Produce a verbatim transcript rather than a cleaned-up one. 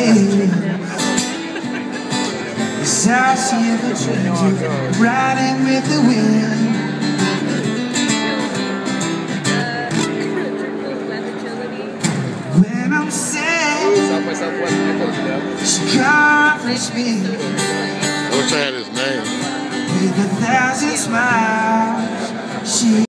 waves. It's how she ever dreamed of riding with the wind. When I'm sad, she comforts me. I wish I had his name. With a thousand smiles, she